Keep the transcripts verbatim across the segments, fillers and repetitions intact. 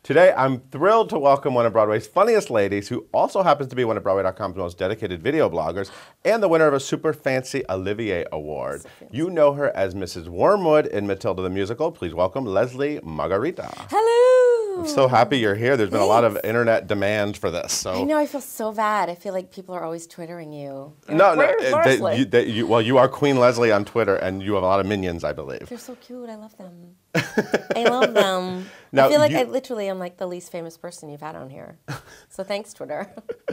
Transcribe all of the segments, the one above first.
Today, I'm thrilled to welcome one of Broadway's funniest ladies, who also happens to be one of Broadway dot com's most dedicated video bloggers, and the winner of a super fancy Olivier Award. So you know her as Missus Wormwood in Matilda the Musical. Please welcome Lesli Margherita. Hello! I'm so happy you're here. There's been Thanks. a lot of internet demand for this. So. I know, I feel so bad. I feel like people are always Twittering you. You're No, like, no. They, you, they, you, well, you are Queen Lesli on Twitter, and you have a lot of minions, I believe. They're so cute. I love them. I love them. Now, I feel like you, I literally am like the least famous person you've had on here. So thanks, Twitter.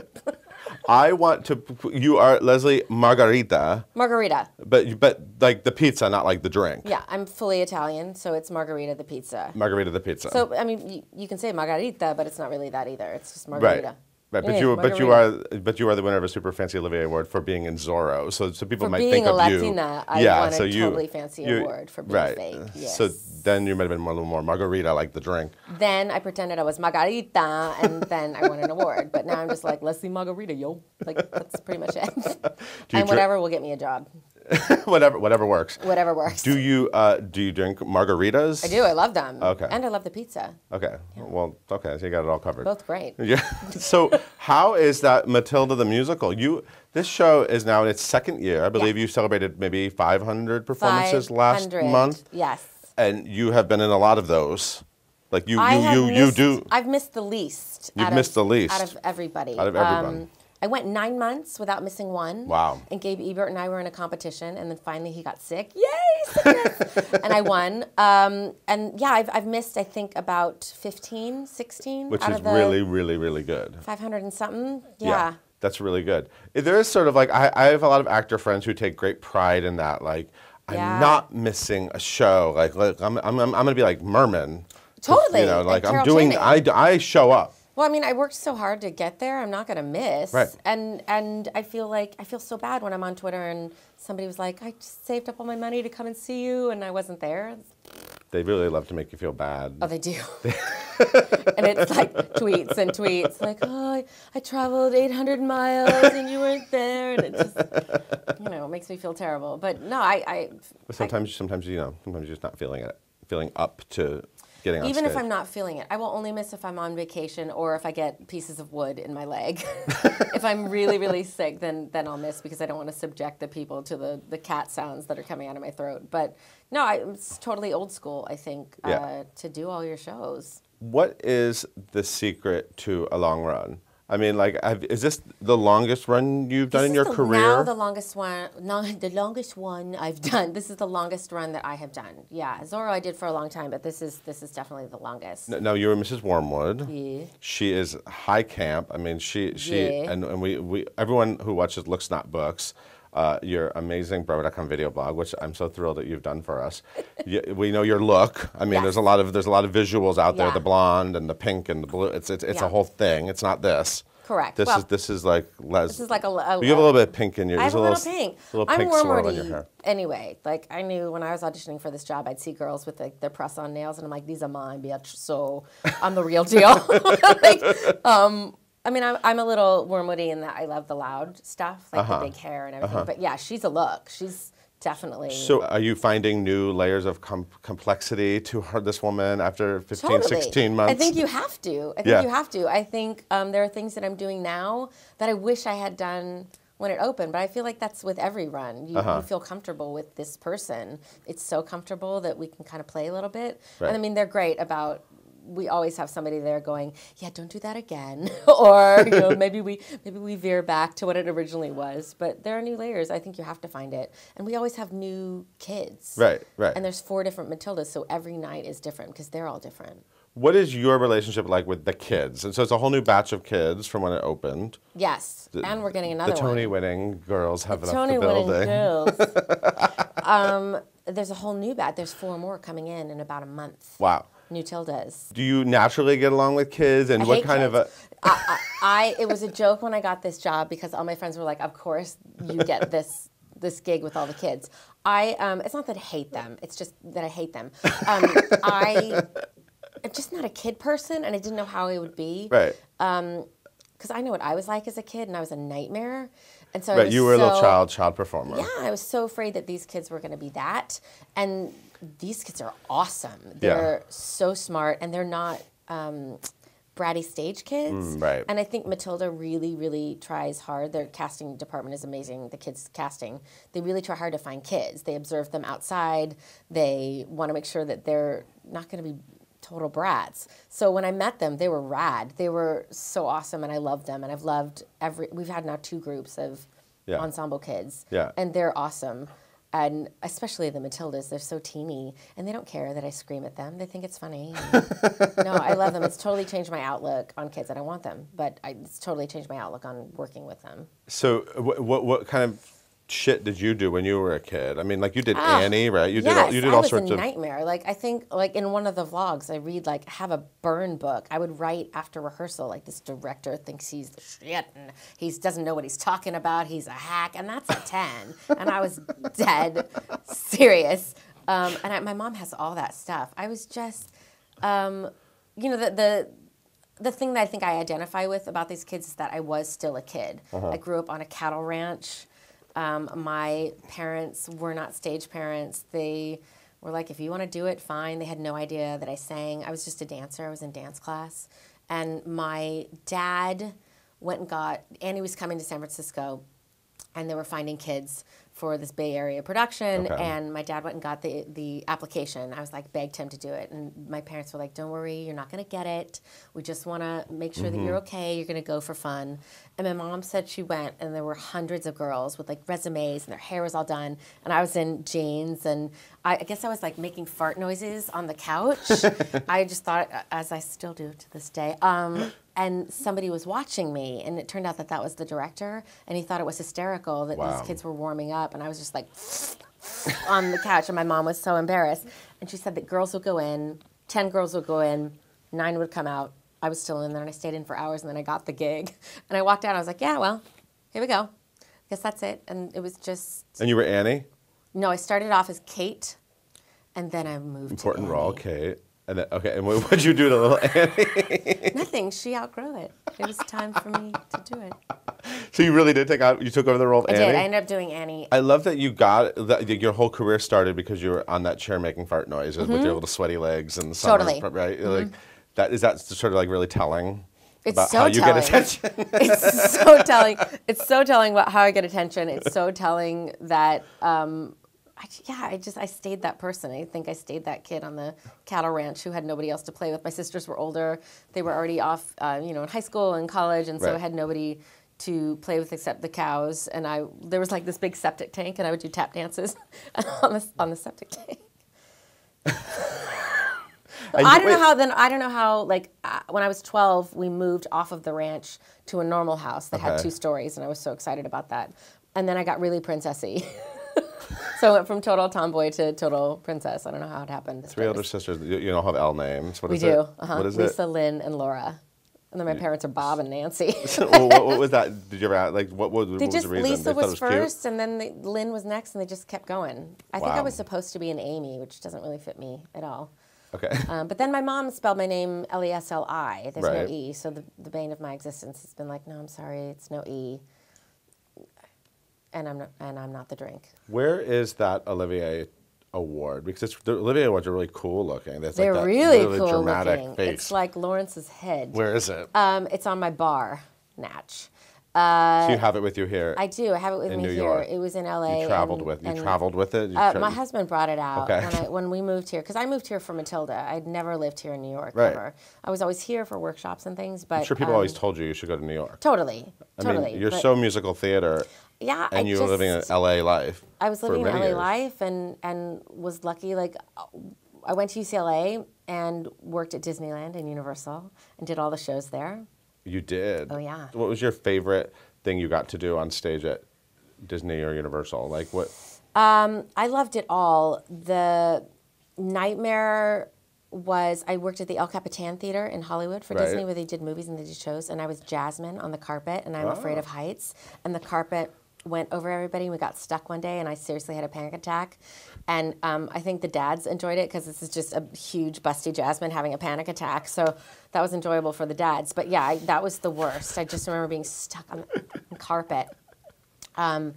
I want to. You are Lesli Margherita. Margherita. But but like the pizza, not like the drink. Yeah, I'm fully Italian, so it's Margherita the pizza. Margherita the pizza. So I mean, you, you can say Margherita, but it's not really that either. It's just Margherita. Right. Right, but Yeah, you, Margherita. but you are, but you are the winner of a super fancy Olivier Award for being in Zorro. So, so people For might being think a of you. Latina, I yeah, won a so you, totally fancy you, award for being right. fake. Yes. So then you might have been more, a little more Margarita, like the drink. Then I pretended I was Margarita, and then I won an award. But now I'm just like, Lesli Margherita, yo. Like, that's pretty much it. And whatever will get me a job. whatever, whatever works. Whatever works. Do you, uh, do you drink margaritas? I do. I love them. Okay. And I love the pizza. Okay. Yeah. Well, okay. So you got it all covered. Both great. Yeah. So how is that Matilda the Musical? You, this show is now in its second year. I believe yeah. you celebrated maybe five hundred performances last month. Yes. And you have been in a lot of those. Like you, I you, have you, missed, you do. I've missed the least. You've out missed of, the least. Out of everybody. Out of everyone. Um, I went nine months without missing one. Wow. And Gabe Ebert and I were in a competition, and then finally he got sick. Yay, sickness! And I won. Um, and yeah, I've, I've missed, I think, about fifteen, sixteen. Which out is of the really, really, really good. five hundred and something. Yeah. yeah. That's really good. There is sort of like, I, I have a lot of actor friends who take great pride in that. Like, I'm yeah. not missing a show. Like, like I'm, I'm, I'm going to be like Merman. Totally. You know, like, like I'm doing, I, I show up. Well, I mean, I worked so hard to get there. I'm not going to miss. Right. And and I feel like I feel so bad when I'm on Twitter and somebody was like, "I just saved up all my money to come and see you," and I wasn't there. They really love to make you feel bad. Oh, they do. And it's like tweets and tweets, like, "Oh, I, I traveled eight hundred miles and you weren't there," and it just, you know, it makes me feel terrible. But no, I. I but sometimes, I, sometimes you know, sometimes you're just not feeling it, feeling up to. Even stage. if I'm not feeling it. I will only miss if I'm on vacation or if I get pieces of wood in my leg. If I'm really, really sick, then then I'll miss because I don't want to subject the people to the, the cat sounds that are coming out of my throat. But no, I, it's totally old school, I think, yeah. uh, to do all your shows. What is the secret to a long run? I mean, like, have, is this the longest run you've done this in your the, career? Now the longest one, no, the longest one I've done. This is the longest run that I have done. Yeah, Zorro I did for a long time, but this is this is definitely the longest. No, no you were Missus Wormwood. Yeah. She is high camp. I mean, she she yeah. and, and we, we everyone who watches Looks Not Books. Uh, your amazing Broadway dot com video blog, which I'm so thrilled that you've done for us. you, we know your look. I mean, yes. there's a lot of there's a lot of visuals out there. Yeah. The blonde and the pink and the blue. It's it's it's yeah. a whole thing. It's not this. Correct. This well, is this is like Les. This is like a. a you have a little bit of pink in your. I have a little, little pink. Little I'm pink swirl in your Wormwoody hair. anyway. Like I knew when I was auditioning for this job, I'd see girls with like their press-on nails, and I'm like, these are mine, bitch. So I'm the real deal. like, um, I mean, I'm, I'm a little Wormwoody in that I love the loud stuff, like uh-huh. the big hair and everything. Uh-huh. But yeah, she's a look. She's definitely. So are you finding new layers of com complexity to her, this woman after fifteen, totally. sixteen months? I think you have to. I think yeah. you have to. I think um, there are things that I'm doing now that I wish I had done when it opened, but I feel like that's with every run. You, uh-huh. you feel comfortable with this person. It's so comfortable that we can kind of play a little bit. Right. And I mean, they're great about, we always have somebody there going, yeah, don't do that again. Or, you know, maybe we maybe we veer back to what it originally was. But there are new layers. I think you have to find it. And we always have new kids. Right, right. And there's four different Matildas, so every night is different because they're all different. What is your relationship like with the kids? And so it's a whole new batch of kids from when it opened. Yes, the, and we're getting another one. The Tony-winning girls have the left Tony the building. Winning girls. um, there's a whole new batch. There's four more coming in in about a month. Wow. New Tildas. Do you naturally get along with kids? And I what hate kind kids. of a... I, I, I, it was a joke when I got this job because all my friends were like, of course you get this this gig with all the kids. I, um, it's not that I hate them. It's just that I hate them. Um, I... I'm just not a kid person, and I didn't know how it would be. Right. Um, because I know what I was like as a kid, and I was a nightmare. And so I right, was you were so, a little child, child performer. Yeah, I was so afraid that these kids were going to be that. And these kids are awesome. They're yeah. so smart, and they're not um, bratty stage kids. Mm, right. And I think Matilda really, really tries hard. Their casting department is amazing, the kids casting. They really try hard to find kids. They observe them outside. They want to make sure that they're not going to be total brats. So when I met them, they were rad. They were so awesome, and I loved them. And I've loved every, we've had now two groups of yeah. ensemble kids. Yeah. And they're awesome. And especially the Matildas, they're so teeny, and they don't care that I scream at them. They think it's funny. No, I love them. It's totally changed my outlook on kids, and I want them, but I, it's totally changed my outlook on working with them. So what what, what kind of shit did you do when you were a kid? I mean, like you did ah, Annie, right? You yes, did all, you did all I was sorts a of nightmare. Like I think, like in one of the vlogs, I read like have a burn book. I would write after rehearsal, like this director thinks he's the shit and he doesn't know what he's talking about. He's a hack, and that's a ten. And I was dead serious. Um, and I, my mom has all that stuff. I was just, um, you know, the the. The thing that I think I identify with about these kids is that I was still a kid. Uh-huh. I grew up on a cattle ranch. Um, my parents were not stage parents. They were like, if you want to do it, fine. They had no idea that I sang. I was just a dancer. I was in dance class. And my dad went and got, Annie was coming to San Francisco, and they were finding kids for this Bay Area production, okay. and my dad went and got the, the application. I was like, begged him to do it, and my parents were like, don't worry, you're not going to get it. We just want to make sure mm-hmm. that you're okay. You're going to go for fun. And my mom said she went, and there were hundreds of girls with like resumes, and their hair was all done, and I was in jeans, and I, I guess I was like making fart noises on the couch. I just thought, as I still do to this day, um, and somebody was watching me, and it turned out that that was the director, and he thought it was hysterical that wow. these kids were warming up, and I was just like on the couch, and my mom was so embarrassed. And she said that girls would go in, ten girls would go in, nine would come out. I was still in there, and I stayed in for hours, and then I got the gig. And I walked out, I was like, yeah, well, here we go. Guess that's it. And it was just... And you were Annie? No, I started off as Kate, and then I moved Important to role, Kate. And then, okay, and what did you do to little Annie? Nothing. She outgrew it. It was time for me to do it. So you really did take out, you took over the role of I Annie? I did. I ended up doing Annie. I love that you got, that your whole career started because you were on that chair making fart noises mm-hmm. with your little sweaty legs and the summer, totally. Right? Mm-hmm. Like, that, is that sort of like really telling it's about so how you telling. get attention? It's so telling. It's so telling about how I get attention. It's so telling that... Um, I, yeah, I just, I stayed that person. I think I stayed that kid on the cattle ranch who had nobody else to play with. My sisters were older. They were already off, uh, you know, in high school and college, and so right. I had nobody to play with except the cows. And I, there was like this big septic tank, and I would do tap dances on the, on the septic tank. I don't know how, then, I don't know how, like, uh, when I was twelve, we moved off of the ranch to a normal house that okay. had two stories, and I was so excited about that. And then I got really princessy. So I went from total tomboy to total princess. I don't know how it happened. Three older sisters. You, you don't have L names. What we is do. it? Uh-huh. What is Lisa, it? Lynn, and Laura. And then my parents are Bob and Nancy. well, what, what was that? Did you ever like what, what, what they was just, the reason? Lisa they was, was first, cute? and then they, Lynn was next, and they just kept going. I wow. think I was supposed to be an Amy, which doesn't really fit me at all. Okay. Um, but then my mom spelled my name L E S L I. There's right. no E, so the, the bane of my existence has been like, no, I'm sorry, it's no E. And I'm not, and I'm not the drink. Where is that Olivier award? Because it's, the Olivier awards are really cool looking. There's They're like that really, really cool dramatic looking. face. It's like Lawrence's head. Where is it? Um, it's on my bar, Natch. Uh, so you have it with you here? I do. I have it with in me New here. York. It was in L A. You traveled and, with. You and, traveled with it. You uh, tra my husband brought it out okay. when, I, when we moved here, because I moved here for Matilda. I'd never lived here in New York right. ever. I was always here for workshops and things. But I'm sure people um, always told you you should go to New York. Totally. I totally. mean, you're but, so musical theater. Yeah, and I you just, were living an L A life. I was living an L A years. life, and and was lucky. Like, I went to U C L A and worked at Disneyland and Universal and did all the shows there. You did? Oh yeah. What was your favorite thing you got to do on stage at Disney or Universal? Like what? Um, I loved it all. The nightmare was I worked at the El Capitan Theater in Hollywood for right. Disney, where they did movies and they did shows, and I was Jasmine on the carpet, and I'm oh. afraid of heights, and the carpet went over everybody, and we got stuck one day, and I seriously had a panic attack. And um, I think the dads enjoyed it, because this is just a huge, busty Jasmine having a panic attack, so that was enjoyable for the dads. But yeah, I, that was the worst. I just remember being stuck on the carpet. Um,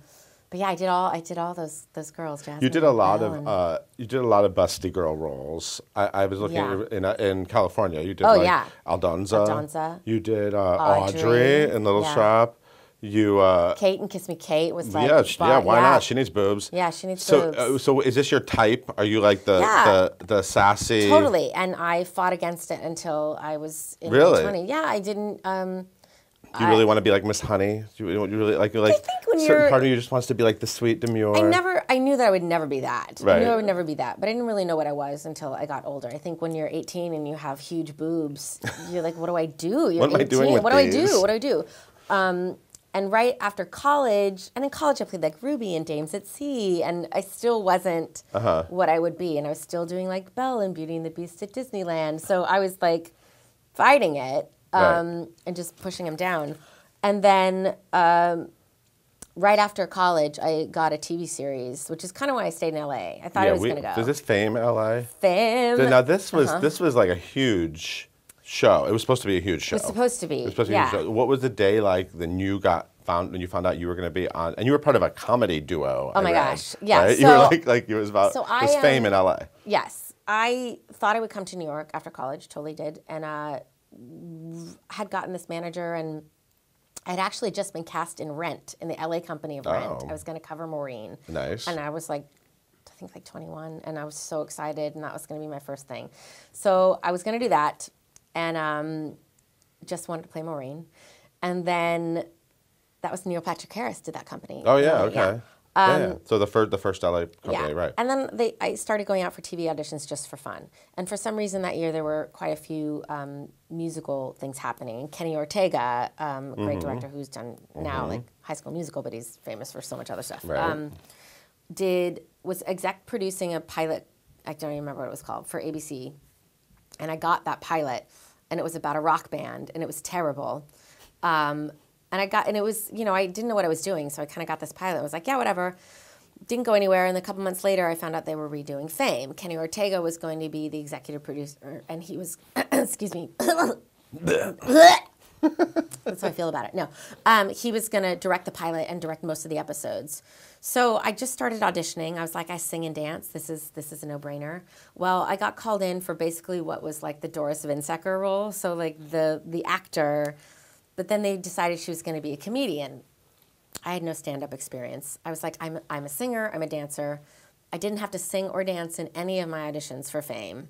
But yeah, I did all I did all those those girls. Jasmine, You did a lot Belle, of and- uh, you did a lot of busty girl roles. I, I was looking Yeah. in in California. You did Oh, like yeah. Aldonza. Aldonza. You did uh, Audrey. Audrey in Little Yeah. Shop. You uh, Kate and Kiss Me Kate was like, yeah, sh- but- yeah. Why yeah. not? She needs boobs. Yeah, she needs so, boobs. Uh, so is this your type? Are you like the Yeah. the, the sassy? Totally, and I fought against it until I was in Really? my twenties. Yeah, I didn't. Um, Do you really want to be like Miss Honey? Do you, you really like like? think when certain you're- part of you just wants to be like the sweet demure. I never. I knew that I would never be that. I Right. knew I would never be that, but I didn't really know what I was until I got older. I think when you're eighteen and you have huge boobs, you're like, "What do I do?" You're What am I eighteen. doing with what do I these? do? What do I do? Um, and right after college, and in college I played like Ruby and Dames at Sea, and I still wasn't Uh-huh. what I would be, and I was still doing like Belle and Beauty and the Beast at Disneyland. So I was like fighting it um, Right. and just pushing him down. And then um, right after college, I got a T V series, which is kind of why I stayed in L A. I thought I was we, going to go. Does this Fame L A? Fame. Now this was Uh-huh. this was like a huge show. It was supposed to be a huge show. It was supposed to be. It was supposed to yeah. be a huge show. What was the day like when you got found when you found out you were going to be on? And you were part of a comedy duo. Oh I my read, gosh. Yeah, right? you were so- like like it was about so it I, was Fame um, in L A. Yes. I thought I would come to New York after college, totally did. And uh, had gotten this manager, and I'd actually just been cast in Rent, in the L A company of Rent. Oh. I was going to cover Maureen. Nice. And I was like, I think like twenty-one, and I was so excited, and that was going to be my first thing. So I was going to do that, and um, just wanted to play Maureen. And then that was Neil Patrick Harris did that company. Oh yeah, Uh, okay. yeah. Yeah, yeah. So the first the first L A company, Yeah. right? And then they, I started going out for T V auditions just for fun. And for some reason that year, there were quite a few um, musical things happening. Kenny Ortega, um, a great Mm-hmm. director who's done now like High School Musical, but he's famous for so much other stuff. Right. Um, did was exec producing a pilot. I don't even remember what it was called for A B C, and I got that pilot, and it was about a rock band, and it was terrible. Um, And I got, and it was, you know, I didn't know what I was doing, so I kind of got this pilot. I was like, yeah, whatever. Didn't go anywhere. And a couple months later, I found out they were redoing Fame. Kenny Ortega was going to be the executive producer, and he was, excuse me. That's how I feel about it. No, um, he was going to direct the pilot and direct most of the episodes. So I just started auditioning. I was like, I sing and dance. This is this is a no-brainer. Well, I got called in for basically what was like the Doris Vinsecker role. So like the the actor. But then they decided she was going to be a comedian. I had no stand-up experience. I was like, I'm, I'm a singer, I'm a dancer. I didn't have to sing or dance in any of my auditions for Fame.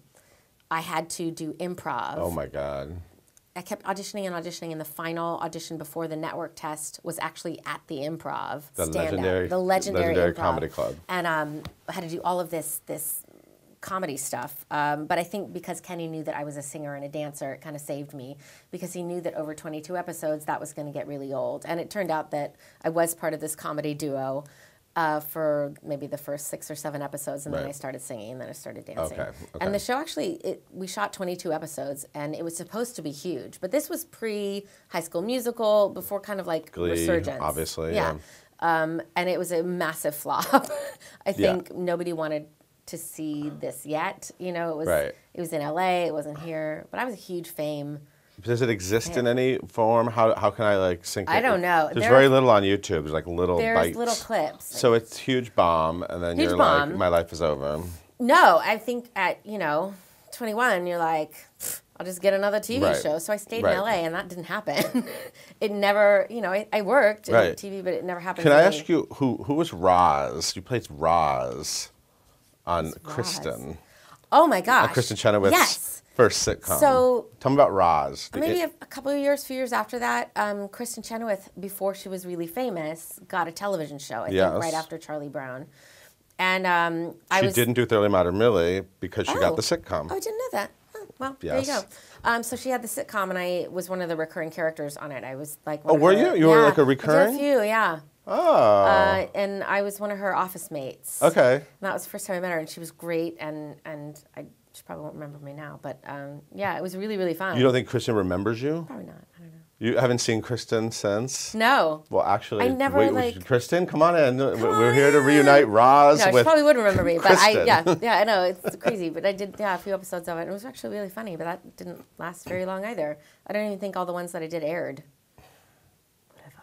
I had to do improv. Oh my God. I kept auditioning and auditioning, and the final audition before the network test was actually at the improv. The stand-up, legendary- the legendary, legendary improv. comedy club. And um, I had to do all of this this comedy stuff. Um, but I think because Kenny knew that I was a singer and a dancer, it kind of saved me, because he knew that over twenty-two episodes, that was going to get really old. And it turned out that I was part of this comedy duo uh, for maybe the first six or seven episodes, and then Right. I started singing, and then I started dancing. Okay, okay. And the show actually, it, we shot twenty-two episodes, and it was supposed to be huge. But this was pre-High School Musical, before kind of like Glee, resurgence. obviously, Yeah. Um, and it was a massive flop. I think nobody wanted to see this yet. You know, it was Right. it was in L A, it wasn't here. But I was a huge Fame. Does it exist in any form? How how can I like sync it? I don't know. There's There- very little on YouTube. There's like little There's bites. little clips. So it's huge bomb, and then Huge you're bomb. like, my life is over. No, I think at, you know, twenty-one, you're like, I'll just get another T V Right. show. So I stayed Right. in L A, and that didn't happen. It never, you know, I, I worked in Right. T V, but it never happened Can for I me. ask you who who was Roz? You played Roz on Roz? Kristen. Oh my gosh. On Kristen Chenoweth's Yes. first sitcom. So- tell me about Roz. Maybe It- a, a couple of years, few years after that, um, Kristen Chenoweth, before she was really famous, got a television show, I Yes. think, right after Charlie Brown. And um, I she was... didn't do Thoroughly Modern Millie because she Oh. got the sitcom. Oh, I didn't know that. Oh, well, there you Yes. go. Um, so she had the sitcom, and I was one of the recurring characters on it. I was like one Oh, of were her- you? You were yeah, like a I recurring? did a few, yeah. Oh. Uh, and I was one of her office mates. okay. And that was the first time I met her, and she was great, and, and I, she probably won't remember me now, but um, yeah, it was really, really fun. You don't think Kristen remembers you? Probably not. I don't know. You haven't seen Kristen since? No. Well, actually, I never, wait, like- Kristen, come on in. Come We're on here to in. reunite Roz No, she with probably wouldn't remember me, but I, Kristen. yeah, yeah, I know, it's crazy, but I did, yeah, a few episodes of it, and it was actually really funny, but that didn't last very long either. I don't even think all the ones that I did aired. Whatever.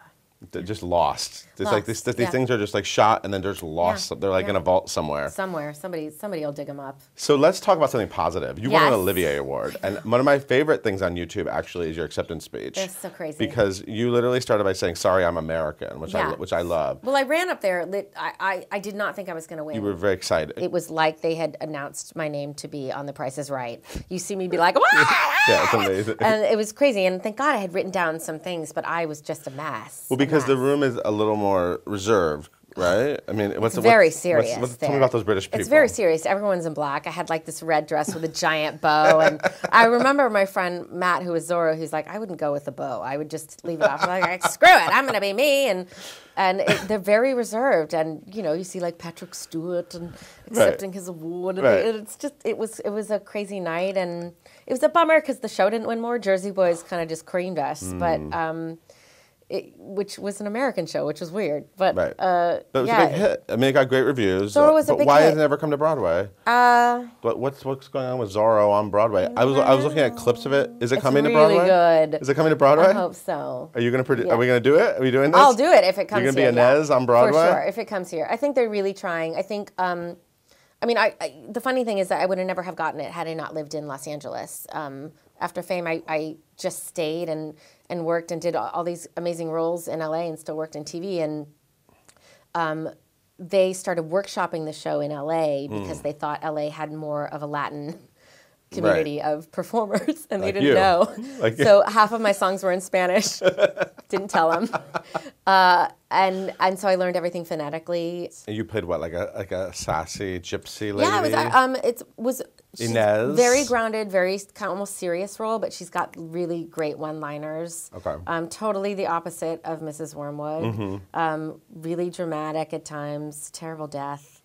they're just lost. It's Lost, like these, these yeah. things are just like shot and then they're just lost. Yeah, They're like yeah. in a vault somewhere. Somewhere, somebody, somebody will dig them up. So let's talk about something positive. You Yes. won an Olivier Award, and one of my favorite things on YouTube actually is your acceptance speech. That's so crazy. Because you literally started by saying, "Sorry, I'm American," which Yeah. I which I love. Well, I ran up there. lit- I, I, I did not think I was going to win. You were very excited. It was like they had announced my name to be on The Price is Right. You see me be like, "Wah!" Yeah, it's amazing. And it was crazy. And thank God I had written down some things, but I was just a mess. Well, because a the mess. room is a little more reserved, right? I mean, what's It's very what's, serious. What's, what's, tell me there. about those British people. It's very serious. Everyone's in black. I had like this red dress with a giant bow, and I remember my friend Matt, who was Zorro, who's like, I wouldn't go with a bow. I would just leave it off. I'm like, screw it, I'm gonna be me, and and it, they're very reserved. And you know, you see like Patrick Stewart and accepting right. his award, and right. it's just it was it was a crazy night, and it was a bummer because the show didn't win more. Jersey Boys kind of just creamed us, mm. but. Um, It, which was an American show, which was weird, but right. uh, but it was yeah. a big hit. I mean, it got great reviews. Zorro was a but big why hit. has it never come to Broadway? Uh, What, what's what's going on with Zorro on Broadway? I was I was looking at clips of it. Is it it's coming really to Broadway? good. Is it coming to Broadway? I hope so. Are you gonna produ- Yeah. Are we gonna do it? Are we doing this? I'll do it if it comes You're gonna here. be Inez yeah. on Broadway? For sure, if it comes here. I think they're really trying. I think. Um, I mean, I, I the funny thing is that I would have never have gotten it had I not lived in Los Angeles. Um, after Fame, I, I just stayed and, and worked and did all, all these amazing roles in L A and still worked in T V. And um, they started workshopping the show in L A because mm. they thought L A had more of a Latin community right. of performers, and like they didn't you. know. Like so half of my songs were in Spanish. Didn't tell them. Uh, and and so I learned everything phonetically. And you played what, like a like a sassy gypsy lady? Yeah, it was. Um, it was. She's Inez. Very grounded, very kind of almost serious role, but she's got really great one-liners. Okay. Um, totally the opposite of Missus Wormwood. Mm-hmm. Um, really dramatic at times. Terrible death.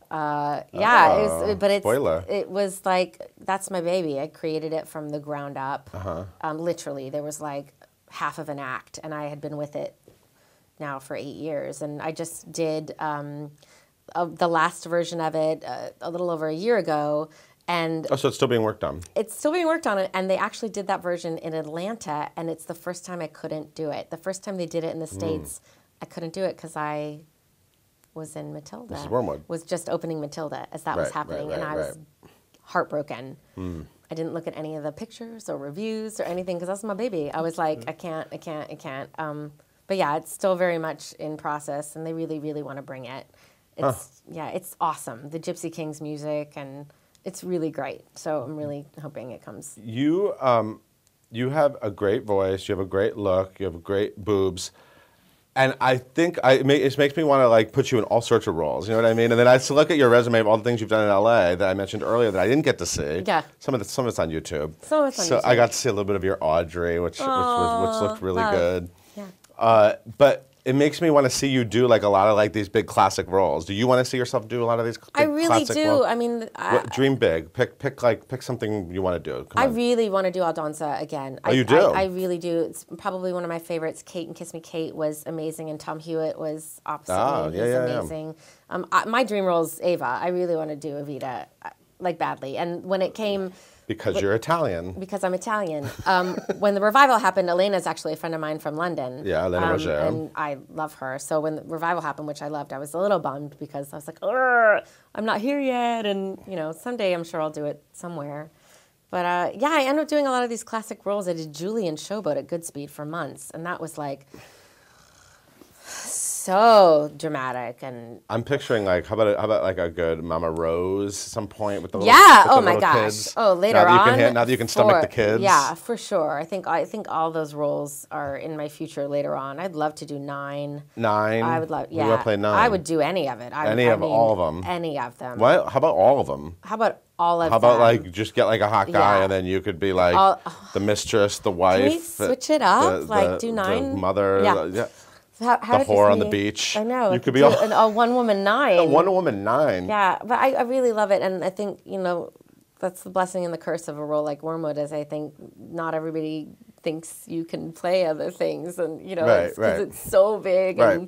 Uh, yeah, oh, it was, but it's spoiler. It was like that's my baby. I created it from the ground up. Uh-huh. Um, literally, there was like half of an act, and I had been with it now for eight years, and I just did um, uh, the last version of it uh, a little over a year ago. And oh, so it's still being worked on. It's still being worked on, and they actually did that version in Atlanta, and it's the first time I couldn't do it. The first time they did it in the States, mm. I couldn't do it because I was in Matilda. Missus Wormwood. Was just opening Matilda as that right, was happening, right, right, and I right. was heartbroken. Mm. I didn't look at any of the pictures or reviews or anything because that's my baby. I was like, I can't, I can't, I can't. Um, but yeah, it's still very much in process, and they really, really want to bring it. It's huh. yeah, it's awesome. The Gypsy Kings music, and it's really great. So I'm really hoping it comes. You um, you have a great voice. You have a great look. You have great boobs. And I think I, it, may, it makes me want to like put you in all sorts of roles. You know what I mean? And then I used to look at your resume of all the things you've done in L A that I mentioned earlier that I didn't get to see. Yeah. Some of the, some of it's on YouTube. Some of it's on so YouTube. I got to see a little bit of your Audrey, which which, was, which looked really love. good. Yeah. Uh, but it makes me want to see you do like a lot of like these big classic roles. Do you want to see yourself do a lot of these? Big I really classic do. roles? I mean, I, what, dream big. Pick pick like pick something you want to do. Come I on. really want to do Aldonza again. Oh, I, you do? I, I really do. It's probably one of my favorites. Kate and Kiss Me Kate was amazing, and Tom Hewitt was opposite Oh, me. yeah, He's yeah, yeah. amazing. Um, I, my dream role is Ava. I really want to do Evita, uh, like badly. And when it came. Because but, you're Italian. Because I'm Italian. Um, when the revival happened, Elena's actually a friend of mine from London. Yeah, Elena um, Roger. And I love her. So when the revival happened, which I loved, I was a little bummed because I was like, "Urgh, I'm not here yet. And, you know, someday I'm sure I'll do it somewhere. But, uh, yeah, I ended up doing a lot of these classic roles. I did Julie in Showboat at Goodspeed for months. And that was, like, so dramatic. And I'm picturing like how about a, how about like a good Mama Rose at some point with the little, yeah. with the Oh my little gosh. kids. Oh, later now that you on. Can hand, now that you can stomach for, the kids. Yeah, for sure. I think I think all those roles are in my future later on. I'd love to do Nine. Nine. I would love. Yeah. You want to play Nine? I would do any of it. I, Any I of mean, all of them. Any of them. What? How about all of them? How about all of How them? about like just get like a hot guy Yeah. and then you could be like All- the mistress, the wife. Can we switch it up? the- Like, the- do the Nine? mother. Yeah. the- yeah. How, how The did you whore on see- the beach. I know. You I could be do all- an, a one woman Nine. A Wonder Woman Nine. Yeah, but I, I really love it, and I think you know that's the blessing and the curse of a role like Wormwood. Is I think not everybody thinks you can play other things, and you know, Right, it's, 'cause right. it's so big Right. and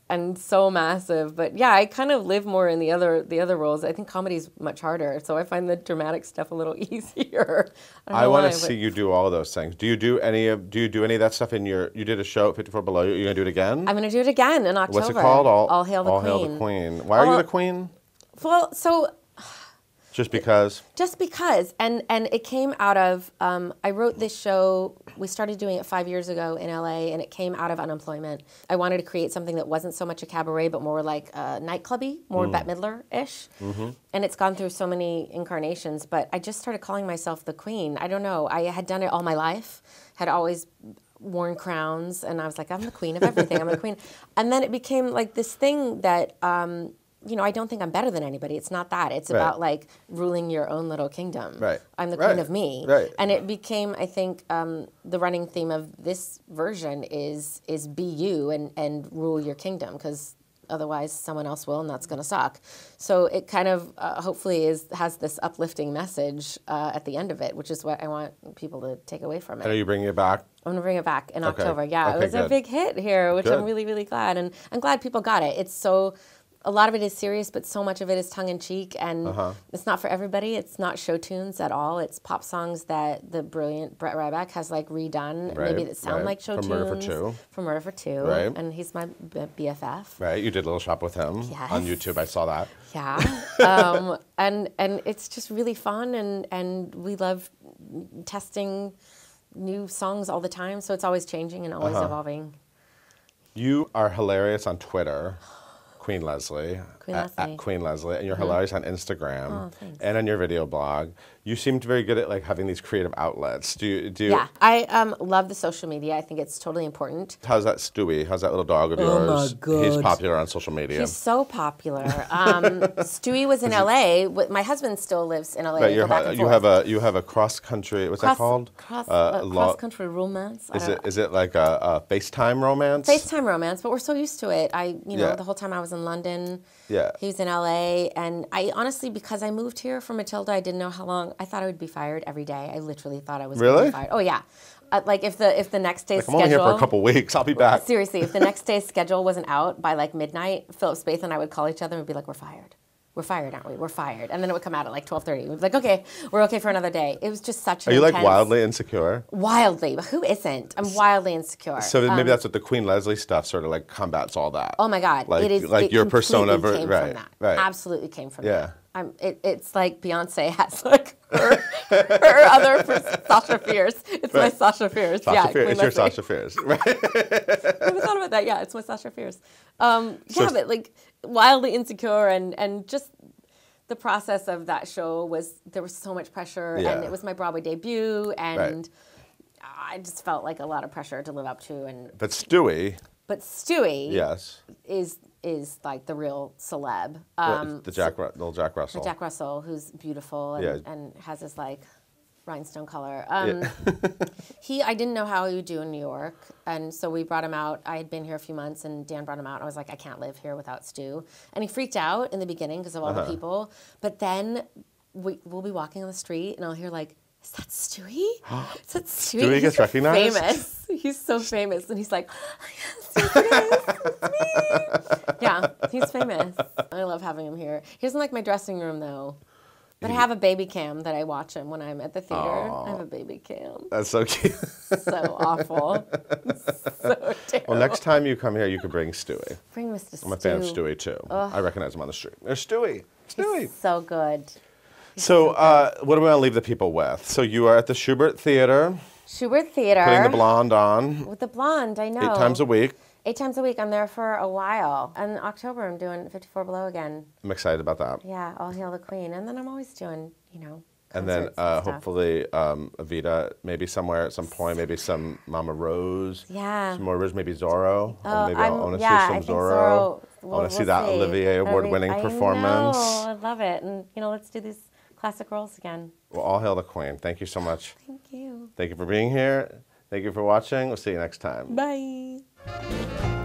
and so massive. But yeah, I kind of live more in the other the other roles. I think comedy's much harder, so I find the dramatic stuff a little easier. I, I want to see you do all of those things. Do you do any of Do you do any of that stuff in your? You did a show at fifty-four Below. You're gonna do it again? I'm gonna do it again in October. What's it called? All, All Hail the All Queen. Hail the Queen. Why are All, you the queen? Well, so. Just because? Just because. And and it came out of, um, I wrote this show, we started doing it five years ago in L A, and it came out of unemployment. I wanted to create something that wasn't so much a cabaret, but more like a nightclubby, more mm. Bette Midler-ish. Mm-hmm. And it's gone through so many incarnations, but I just started calling myself the queen. I don't know. I had done it all my life, had always worn crowns, and I was like, I'm the queen of everything. I'm the queen. And then it became like this thing that... Um, you know, I don't think I'm better than anybody. It's not that. It's right. about like ruling your own little kingdom. Right. I'm the right. queen of me. Right. And it became, I think, um, the running theme of this version is is be you and, and rule your kingdom, because otherwise someone else will, and that's going to suck. So it kind of uh, hopefully is has this uplifting message uh, at the end of it, which is what I want people to take away from it. And are you bringing it back? I'm going to bring it back in okay. October. Yeah, okay, it was good. a big hit here, which good. I'm really, really glad. And I'm glad people got it. It's so... A lot of it is serious, but so much of it is tongue-in-cheek, and uh-huh. it's not for everybody. It's not show tunes at all. It's pop songs that the brilliant Brett Ryback has like redone, right, maybe that sound right. like show for tunes. Murder for Two. For Murder for Two. Right. And he's my B F F. Right, you did Little Shop with him yes. on YouTube. I saw that. Yeah. um, and and it's just really fun, and, and we love testing new songs all the time, so it's always changing and always uh-huh. evolving. You are hilarious on Twitter. Queen Lesli, Queen at, Lesli. at Queen Lesli, and you're mm-hmm. hilarious on Instagram oh, thanks. and on your video blog. You seemed very good at like having these creative outlets. Do you? Do you, yeah, I um, love the social media. I think it's totally important. How's that Stewie? How's that little dog of oh yours? My God. He's popular on social media. He's so popular. Um, Stewie was in L A. My husband still lives in L A. Right, you're, back and you forth. have a you have a cross country. What's cross, that called? Cross, uh, uh, lo- cross country romance. Is it is it like a, a FaceTime romance? FaceTime romance, but we're so used to it. I you know yeah. the whole time I was in London. Yeah. He was in L A, and I honestly, because I moved here from Matilda, I didn't know how long. I thought I would be fired every day. I literally thought I was really going to be fired. Oh yeah, uh, like if the if the next day's like, I'm schedule. only here for a couple weeks. I'll be back. Seriously, if the next day's schedule wasn't out by like midnight, Philip Spaeth and I would call each other and be like, "We're fired. We're fired, aren't we? We're fired." And then it would come out at like twelve thirty. We'd be like, "Okay, we're okay for another day." It was just such an Are you intense, like wildly insecure? Wildly, but who isn't? I'm wildly insecure. So maybe um, that's what the Queen Lesli stuff sort of like combats all that. Oh my God, like, it is like it your persona, ver- came right? From that. Right. Absolutely came from yeah. that. I'm, it, it's like Beyonce has like her, her other pers- Sasha Fierce. It's right. my Sasha Fierce. Sasha yeah, Fierce. It's your Lesli. Sasha Fierce. Right. I never thought about that. Yeah, it's my Sasha Fierce. Um, so yeah, but like wildly insecure, and and just the process of that show was there was so much pressure, yeah. and it was my Broadway debut, and right. I just felt like a lot of pressure to live up to. And but Stewie. But Stewie. Yes. Is is like the real celeb. Um, the Jack, so, little Jack Russell. Jack Russell, who's beautiful and, yeah. and has this like rhinestone color. Um, yeah. he, I didn't know how he would do in New York, and so we brought him out. I had been here a few months, and Dan brought him out. I was like, I can't live here without Stu, and he freaked out in the beginning because of all uh-huh. the people. But then we, we'll be walking on the street, and I'll hear like, "Is that Stewie? Is that Stewie?" Stewie gets recognized? Famous. He's so famous, and he's like, "Oh, yes, it is. It's me." Yeah, he's famous. I love having him here. He doesn't like my dressing room though. But I have a baby cam that I watch him when I'm at the theater. Aww. I have a baby cam. That's so cute. So awful. So terrible. Well, next time you come here, you can bring Stewie. Bring Mister Stewie. I'm a fan of Stewie too. Ugh. I recognize him on the street. There's Stewie. Stewie. He's so good. He's so, so uh, what do we want to leave the people with? So you are at the Schubert Theater. Schubert Theater. Putting the blonde on. With the blonde, I know. Eight times a week. Eight times a week. I'm there for a while. And in October, I'm doing fifty-four Below again. I'm excited about that. Yeah, All Hail the Queen. And then I'm always doing, you know, and then uh, and hopefully um, Evita, maybe somewhere at some point, maybe some Mama Rose. Yeah. Some more Rose, maybe Zorro. Oh, maybe I want to yeah, see some I think Zorro. Zorro I we'll, want to see we'll that see. Olivier Award-winning I performance. know, I love it. And, you know, let's do these classic roles again. Well, All Hail the Queen. Thank you so much. Thank you. Thank you for being here. Thank you for watching. We'll see you next time. Bye.